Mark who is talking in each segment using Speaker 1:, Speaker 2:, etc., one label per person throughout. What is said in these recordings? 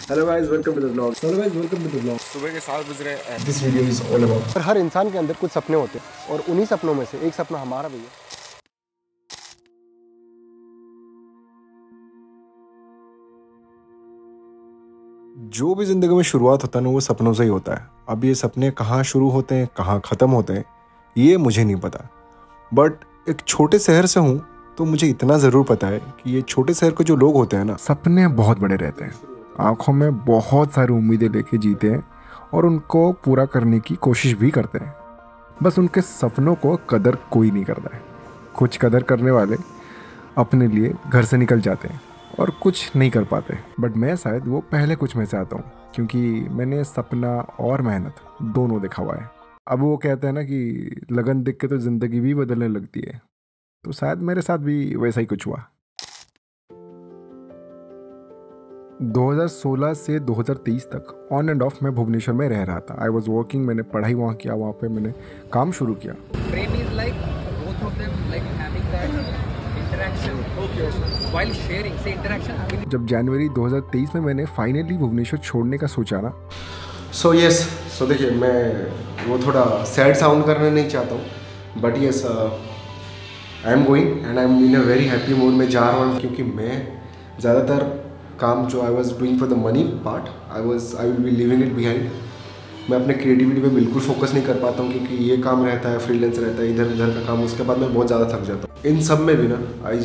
Speaker 1: Hello guys, welcome to the vlog.
Speaker 2: सुबह के 7 बज रहे हैं।
Speaker 1: This video is all about.
Speaker 3: पर हर इंसान के अंदर कुछ सपने होते हैं और उन्हीं सपनों में से एक सपना हमारा भी है।
Speaker 4: जो भी ज़िंदगी में शुरुआत होता है ना, वो सपनों से ही होता है। अब ये सपने कहाँ शुरू होते हैं, कहाँ ख़त्म होते हैं, ये मुझे नहीं पता। बट एक छोटे शहर से हूँ तो मुझे इतना ज़रूर पता है कि ये छोटे शहर के जो लोग होते हैं ना, सपने बहुत बड़े रहते हैं। आँखों में बहुत सारी उम्मीदें लेके जीते हैं और उनको पूरा करने की कोशिश भी करते हैं। बस उनके सपनों को कदर कोई नहीं करता है। कुछ कदर करने वाले अपने लिए घर से निकल जाते हैं और कुछ नहीं कर पाते। बट मैं शायद वो पहले कुछ में से आता हूँ, क्योंकि मैंने सपना और मेहनत दोनों देखा हुआ है। अब वो कहते हैं ना कि लगन देख के तो ज़िंदगी भी बदलने लगती है, तो शायद मेरे साथ भी वैसा ही कुछ हुआ। 2016 से 2023 तक ऑन एंड ऑफ मैं भुवनेश्वर में रह रहा था। आई वॉज वर्किंग, मैंने पढ़ाई वहाँ किया, वहाँ पे मैंने काम शुरू किया।
Speaker 5: Prem is like both of them like having that interaction while sharing. Say interaction.
Speaker 4: जब जनवरी 2023 में मैंने फाइनली भुवनेश्वर छोड़ने का सोचा ना,
Speaker 1: सो देखिए, मैं वो थोड़ा सैड साउंड करना नहीं चाहता हूँ, but yes, I am going and I am in a very happy mood में जा रहा हूँ, क्योंकि मैं ज़्यादातर काम जो I was doing for the money part, I will be living it behind. मैं अपने क्रिएटिविटी पे बिल्कुल फोकस नहीं कर पाता हूँ, क्योंकि ये काम रहता है, फ्रीलांस रहता है, इधर उधर का काम, उसके बाद मैं बहुत ज़्यादा थक जाता हूँ। इन सब में भी ना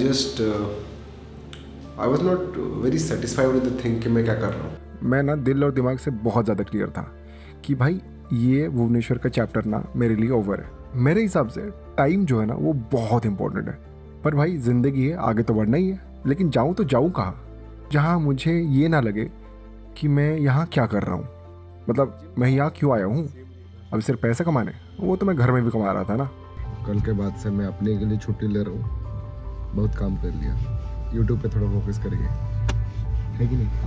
Speaker 1: I was not very satisfied with the thing कि मैं क्या कर रहा हूँ।
Speaker 4: मैं ना दिल और दिमाग से बहुत ज़्यादा क्लियर था कि भाई ये भुवनेश्वर का चैप्टर ना मेरे लिए ओवर है। मेरे हिसाब से टाइम जो है ना वो बहुत इंपॉर्टेंट है, पर भाई ज़िंदगी है, आगे तो बढ़ना ही है। लेकिन जाऊँ तो जाऊँ कहाँ, जहाँ मुझे ये ना लगे कि मैं यहाँ क्या कर रहा हूँ, मतलब मैं यहाँ क्यों आया हूँ। अब सिर्फ पैसे कमाने, वो तो मैं घर में भी कमा रहा था ना। कल के बाद से मैं अपने के लिए छुट्टी ले रहा हूँ। बहुत काम कर लिया, यूट्यूब पे थोड़ा फोकस करेंगे, है कि नहीं?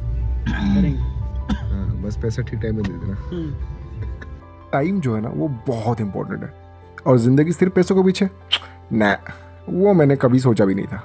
Speaker 4: हाँ, बस पैसा ठीक टाइम में दे देना। टाइम जो है ना वो बहुत इंपॉर्टेंट है, और ज़िंदगी सिर्फ पैसों के पीछे ना, वो मैंने कभी सोचा भी नहीं था।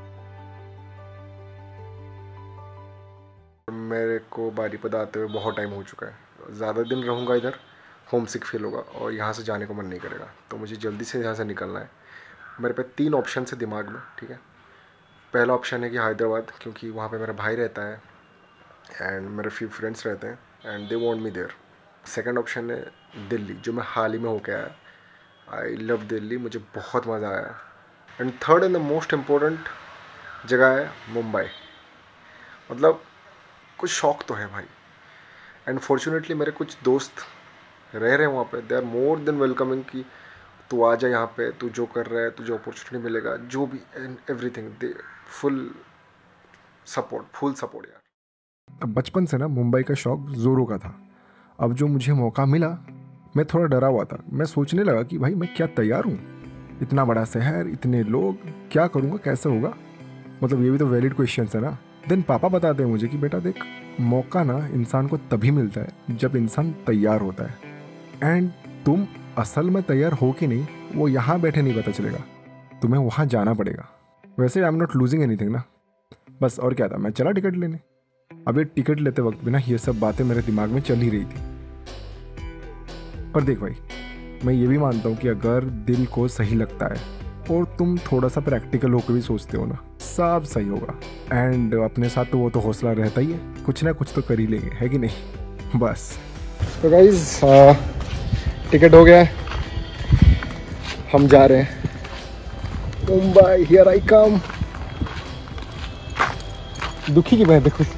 Speaker 4: मेरे को बारीपदा आते हुए बहुत टाइम हो चुका है। ज़्यादा दिन रहूँगा इधर, होम सिक फील होगा और यहाँ से जाने को मन नहीं करेगा, तो मुझे जल्दी से यहाँ से निकलना है। मेरे पे 3 ऑप्शन है दिमाग में, ठीक है। पहला ऑप्शन है कि हैदराबाद, क्योंकि वहाँ पे मेरा भाई रहता है एंड मेरे फ्यू फ्रेंड्स रहते हैं and they want me there. Second option है दिल्ली, जो मैं हाल ही में होके आया। आई लव दिल्ली, मुझे बहुत मज़ा आया। And third and the most important जगह है मुंबई। मतलब कुछ शौक तो है भाई, एंड फॉर्चुनेटली मेरे कुछ दोस्त रह रहे हैं वहाँ पे। They are more than welcoming कि तू आ जा यहाँ पे, तू जो कर रहा है, तुझे अपॉर्चुनिटी मिलेगा, जो भी, and everything. They full support यार। अब बचपन से ना मुंबई का शौक ज़ोरों का था। अब जो मुझे मौका मिला, मैं थोड़ा डरा हुआ था। मैं सोचने लगा कि भाई मैं क्या तैयार हूँ, इतना बड़ा शहर, इतने लोग, क्या करूँगा, कैसे होगा। मतलब ये भी तो वैलिड क्वेश्चन है ना। देन पापा बताते हैं मुझे कि बेटा देख, मौका ना इंसान को तभी मिलता है जब इंसान तैयार होता है। एंड तुम असल में तैयार हो कि नहीं, वो यहाँ बैठे नहीं पता चलेगा, तुम्हें वहाँ जाना पड़ेगा। वैसे I am not losing anything ना, बस और क्या था, मैं चला टिकट लेने। अब ये टिकट लेते वक्त भी ना ये सब बातें मेरे दिमाग में चल ही रही थी। पर देख भाई, मैं ये भी मानता हूँ कि अगर दिल को सही लगता है और तुम थोड़ा सा प्रैक्टिकल होकर भी सोचते हो ना, सब सही होगा। एंड अपने साथ तो वो तो हौसला रहता ही है, कुछ ना कुछ तो कर ही लेंगे, है कि नहीं। बस तो गाइस, टिकट हो गया है, हम जा रहे हैं मुंबई। हियर आई कम। दुखी की बात देखो,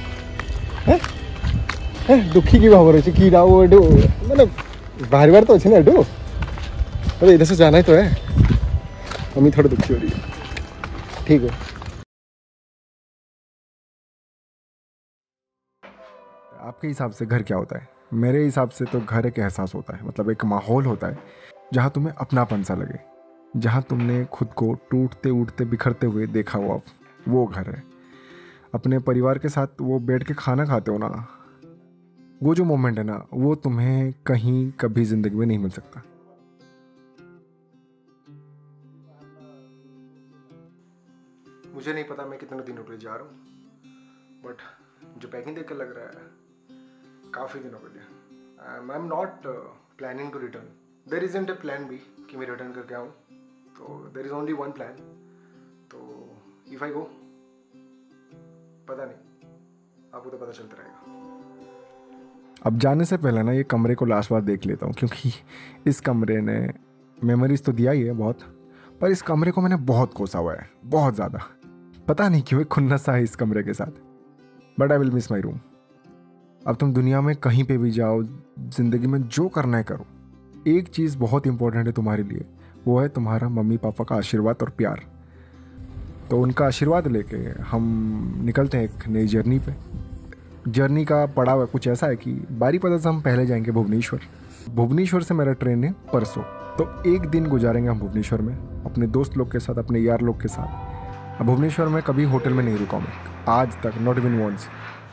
Speaker 4: दुखी की भाव रही कि मतलब बार बार तो अच्छे ना एडो, अरे इधर से जाना ही तो है। मम्मी थोड़ी दुखी हो रही है, ठीक है। आपके हिसाब से घर क्या होता है? मेरे हिसाब से तो घर एक एहसास होता है, मतलब एक माहौल होता है जहाँ तुम्हें अपनापन सा लगे, जहाँ तुमने खुद को टूटते उठते बिखरते हुए देखा हो, वो घर है। अपने परिवार के साथ वो बैठ के खाना खाते हो ना, वो जो मोमेंट है ना, वो तुम्हें कहीं कभी ज़िंदगी में नहीं मिल सकता। मुझे नहीं पता मैं कितने दिनों के लिए जा रहा हूँ, बट
Speaker 1: जो पैकिंग देख कर लग रहा है काफ़ी दिनों के लिए। I am not planning to return, there is a plan B कि मैं रिटर्न करके आऊँ, तो there is only one plan. तो इफ़ आई गो, पता नहीं, आपको तो पता चलता रहेगा।
Speaker 4: अब जाने से पहले ना ये कमरे को लास्ट बार देख लेता हूँ, क्योंकि इस कमरे ने मेमोरीज तो दिया ही है बहुत, पर इस कमरे को मैंने बहुत कोसा हुआ है, बहुत ज़्यादा। पता नहीं क्यों एक खुन्नस सा है इस कमरे के साथ, but I will miss my room. अब तुम दुनिया में कहीं पे भी जाओ, ज़िंदगी में जो करना है करो, एक चीज़ बहुत इंपॉर्टेंट है तुम्हारे लिए, वो है तुम्हारा मम्मी पापा का आशीर्वाद और प्यार। तो उनका आशीर्वाद लेके हम निकलते हैं एक नई जर्नी पे। जर्नी का पड़ाव कुछ ऐसा है कि बारीपदा से हम पहले जाएंगे भुवनेश्वर। भुवनेश्वर से मेरा ट्रेन है परसों, तो एक दिन गुजारेंगे हम भुवनेश्वर में अपने दोस्त लोग के साथ, अपने यार लोग के साथ। अब भुवनेश्वर में कभी होटल में नहीं रुका मैं आज तक, not even once.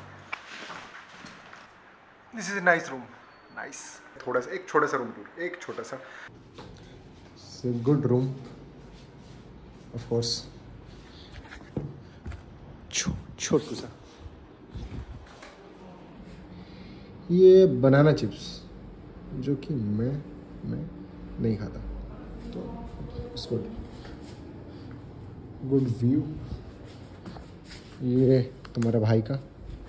Speaker 1: This is nice room, nice. थोड़ा सा, एक छोटा सा रूम टूर, एक छोटा सा गुड रूम ऑफ कोर्स, छोटू सा। ये बनाना चिप्स जो कि मैं नहीं खाता, तो इट्स गुड व्यू। ये तुम्हारा भाई का,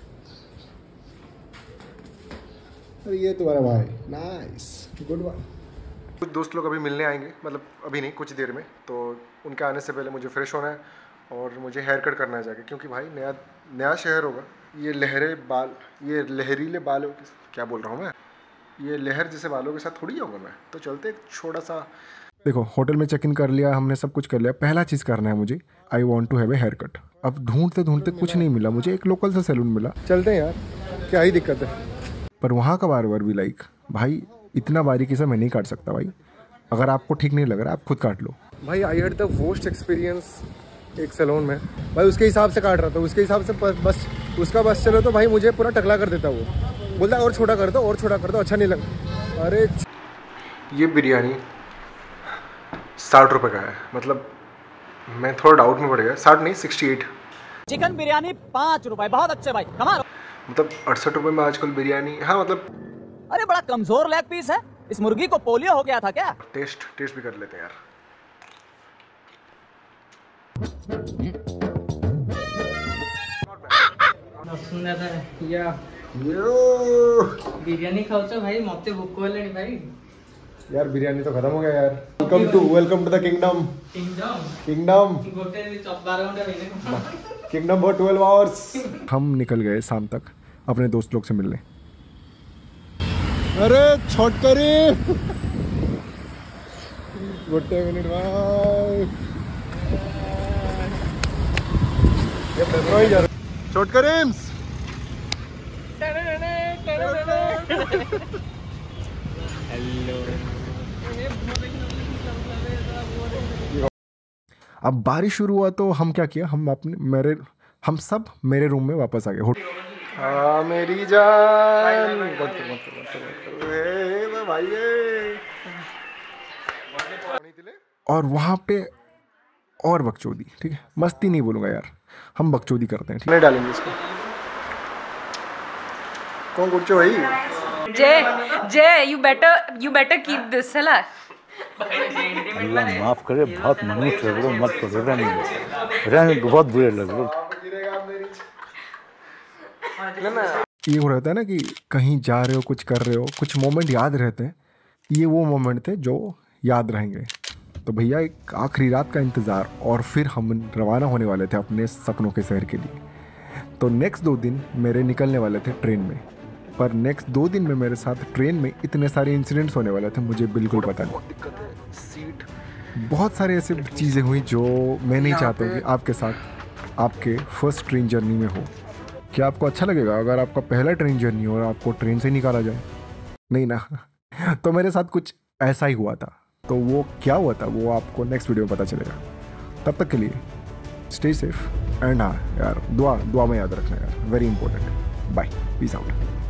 Speaker 1: और ये तुम्हारा भाई, नाइस, गुड वन। कुछ दोस्त लोग अभी मिलने आएंगे, मतलब अभी नहीं, कुछ देर में। तो उनके आने से पहले मुझे फ्रेश होना है और मुझे हेयर कट करना है जाके, क्योंकि भाई नया शहर होगा। ये ये लहरीले बालों के, क्या बोल रहा हूँ मैं, ये लहर जैसे बालों के साथ थोड़ी जाऊँगा मैं। तो चलते एक छोटा सा,
Speaker 4: देखो होटल में चेक इन कर लिया हमने, सब कुछ कर लिया। पहला चीज़ करना है मुझे, I want to have a hair cut. अब ढूंढते कुछ नहीं मिला मुझे, एक लोकल सा सैलून मिला। चलते हैं यार, क्या ही दिक्कत है। पर वहाँ का बार भी लाइक, भाई इतना बारीकी से मैं नहीं काट सकता भाई, अगर आपको ठीक नहीं लग रहा आप खुद काट लो।
Speaker 3: भाई I had the worst experience एक सैलून में। भाई उसके हिसाब से काट रहा था, उसके हिसाब से बस उसका बस चलो तो भाई मुझे पूरा टकला कर देता, वो बोलता और छोटा कर दो, और छोटा कर दो, अच्छा नहीं लगा। अरे
Speaker 1: ये बिरयानी 60 रुपये का है, मतलब मैं थोड़ा डाउट में पड़ गया। 60 नहीं, 68।
Speaker 6: चिकन बिरयानी 5 रुपए, बहुत अच्छे भाई, कमाल।
Speaker 1: मतलब 68 रुपये में आजकल बिरयानी, हाँ मतलब।
Speaker 6: अरे बड़ा कमजोर लेग पीस है, इस मुर्गी को पोलियो हो गया था क्या?
Speaker 1: टेस्ट भी कर लेते हैं यार।
Speaker 7: बिरयानी खाओ भाई, मत भूख होले भाई।
Speaker 1: यार बिरयानी तो खत्म हो गया यार। Welcome to the kingdom for 12 hours.
Speaker 4: हम निकल गए शाम तक अपने दोस्त लोग से मिलने।
Speaker 1: अरे छोटकरी, गुड मिनट भाई, छोटकरीम्स।
Speaker 4: अब बारिश शुरू हुआ तो हम क्या किया, हम सब मेरे रूम में वापस आ गए।
Speaker 1: हाँ मेरी जान, भाई।
Speaker 4: और वहाँ पे और बकचोदी, ठीक है, मस्ती नहीं बोलूँगा यार, हम बकचोदी करते हैं, ठीक है।
Speaker 1: नहीं डालेंगे इसको। कौन कुछ भाई?
Speaker 8: जय you better keep this, है ना?
Speaker 9: अल्लाह माफ करे, बहुत मनुष्य लग रहे, मत करो, रहने बहुत बुरे लग रहे।
Speaker 4: ये हो रहता है ना कि कहीं जा रहे हो, कुछ कर रहे हो, कुछ मोमेंट याद रहते हैं। ये वो मोमेंट थे जो याद रहेंगे। तो भैया एक आखिरी रात का इंतज़ार, और फिर हम रवाना होने वाले थे अपने सपनों के शहर के लिए। तो नेक्स्ट 2 दिन मेरे निकलने वाले थे ट्रेन में, पर नेक्स्ट 2 दिन में मेरे साथ ट्रेन में इतने सारे इंसिडेंट्स होने वाले थे, मुझे बिल्कुल पता नहीं। बहुत सारे ऐसे चीज़ें हुई जो मैं नहीं चाहता हूँ कि आपके साथ आपके फर्स्ट ट्रेन जर्नी में हो। क्या आपको अच्छा लगेगा अगर आपका पहला ट्रेन जर्नी हो और आपको ट्रेन से निकाला जाए? नहीं ना। तो मेरे साथ कुछ ऐसा ही हुआ था, तो वो क्या हुआ था वो आपको नेक्स्ट वीडियो में पता चलेगा। तब तक के लिए स्टे सेफ एंड हाँ यार, दुआ में याद रखना यार, very important. Bye, peace out.